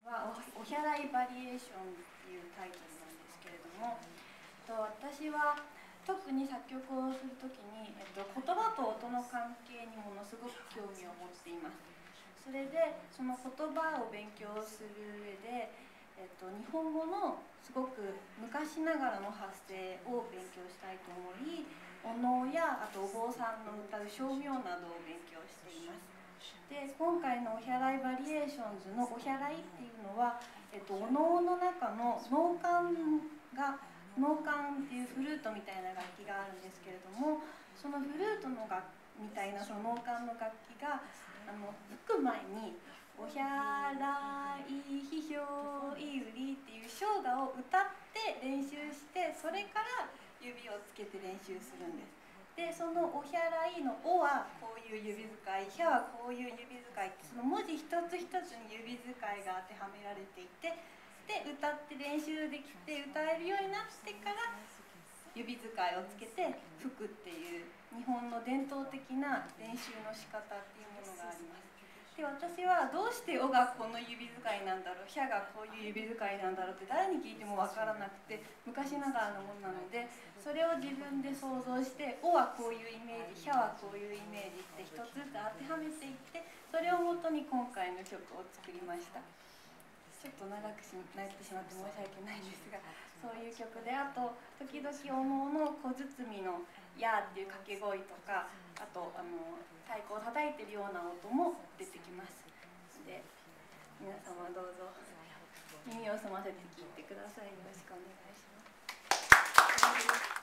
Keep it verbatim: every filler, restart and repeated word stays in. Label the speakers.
Speaker 1: はおひゃらいバリエーションっていうタイトルなんですけれども、私は特に作曲をするときに、えっと、言葉と音の関係にものすごく興味を持っています。それでその言葉を勉強する上で、えっと、日本語のすごく昔ながらの発声を勉強したいと思い、お能やあとお坊さんの歌う声明などを勉強しています。で今回のおひゃらいバリエーションズのおひゃらいっていうのは、えっと、お能の中の能管が能管っていうフルートみたいな楽器があるんですけれども、そのフルートの楽みたいなその能管の楽器があの吹く前に「おひゃらいひひょいうり」っていう唱歌を歌って練習して、それから指をつけて練習するんです。でそのおひゃらいの「お」はこういう指使い、「ひゃ」はこういう指使いって、その文字一つ一つに指使いが当てはめられていて、で歌って練習できて歌えるようになってから指使いをつけて吹くっていう日本の伝統的な練習の仕方っていうものがあります。で私はどうして「お」がこの指使いなんだろう、「ひゃ」がこういう指使いなんだろうって誰に聞いても分からなくて、昔ながらのものなので、それを自分で想像して「お」はこういうイメージ、「ひゃ」はこういうイメージって一つずつ当てはめていって、それをもとに今回の曲を作りました。ちょっと長くなってしまって申し訳ないんですが、そういう曲で、あと時々お能の小包の「や」っていう掛け声とか、あとあの太鼓を叩いてるような音も出てきます。で皆様どうぞ耳を澄ませて聴いてください。よろしくお願いします。